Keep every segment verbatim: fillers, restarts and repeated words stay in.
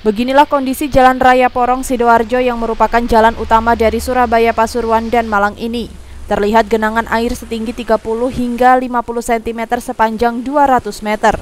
Beginilah kondisi Jalan Raya Porong Sidoarjo yang merupakan jalan utama dari Surabaya, Pasuruan, dan Malang ini. Terlihat genangan air setinggi tiga puluh hingga lima puluh sentimeter sepanjang dua ratus meter.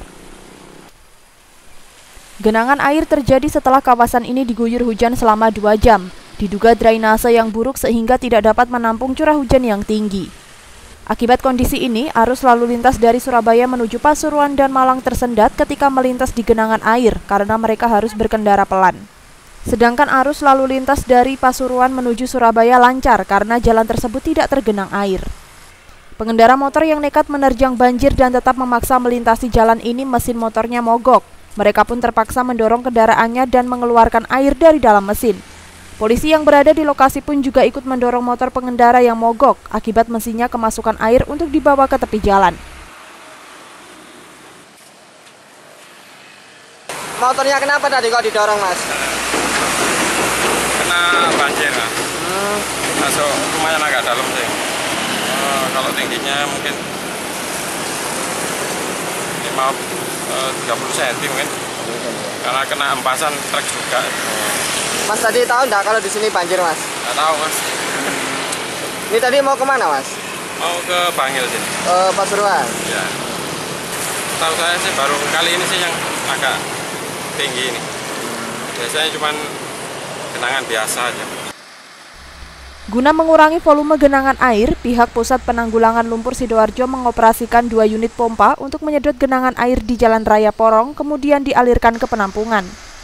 Genangan air terjadi setelah kawasan ini diguyur hujan selama dua jam. Diduga drainase yang buruk sehingga tidak dapat menampung curah hujan yang tinggi. Akibat kondisi ini, arus lalu lintas dari Surabaya menuju Pasuruan dan Malang tersendat ketika melintas di genangan air karena mereka harus berkendara pelan. Sedangkan arus lalu lintas dari Pasuruan menuju Surabaya lancar karena jalan tersebut tidak tergenang air. Pengendara motor yang nekat menerjang banjir dan tetap memaksa melintasi jalan ini mesin motornya mogok. Mereka pun terpaksa mendorong kendaraannya dan mengeluarkan air dari dalam mesin. Polisi yang berada di lokasi pun juga ikut mendorong motor pengendara yang mogok akibat mesinnya kemasukan air untuk dibawa ke tepi jalan. Motornya kenapa tadi kok didorong, Mas? Kena banjir, Mas. Hmm. Masuk lumayan agak dalam sih. Uh, kalau tingginya mungkin lima, tiga puluh sentimeter mungkin. Karena kena empasan truk juga. Mas tadi tahu enggak kalau di sini banjir, Mas? Nggak tahu, Mas. Ini tadi mau kemana, Mas? Mau ke Bangil sini. Ke Pasuruan? Ya. Tahu saya sih baru kali ini sih yang agak tinggi ini. Biasanya cuma genangan biasa aja. Guna mengurangi volume genangan air, pihak Pusat Penanggulangan Lumpur Sidoarjo mengoperasikan dua unit pompa untuk menyedot genangan air di Jalan Raya Porong, kemudian dialirkan ke penampungan.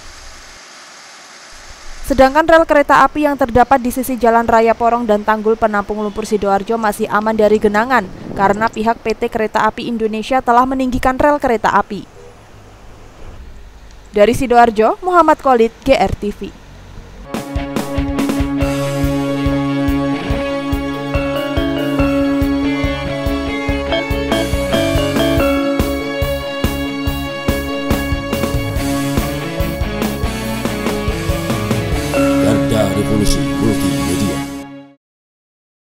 Sedangkan rel kereta api yang terdapat di sisi Jalan Raya Porong dan Tanggul Penampung Lumpur Sidoarjo masih aman dari genangan karena pihak P T Kereta Api Indonesia telah meninggikan rel kereta api. Dari Sidoarjo, Muhammad Khalid, G R T V. Revolusi Multi